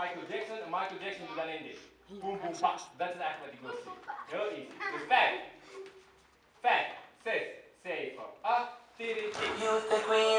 Michael Jackson en Michael Jackson doet alleen dit. Boom, boom, pas. Dat is eigenlijk wat ik wil zien. Heel easy. Dus 5, 6, 7, 8.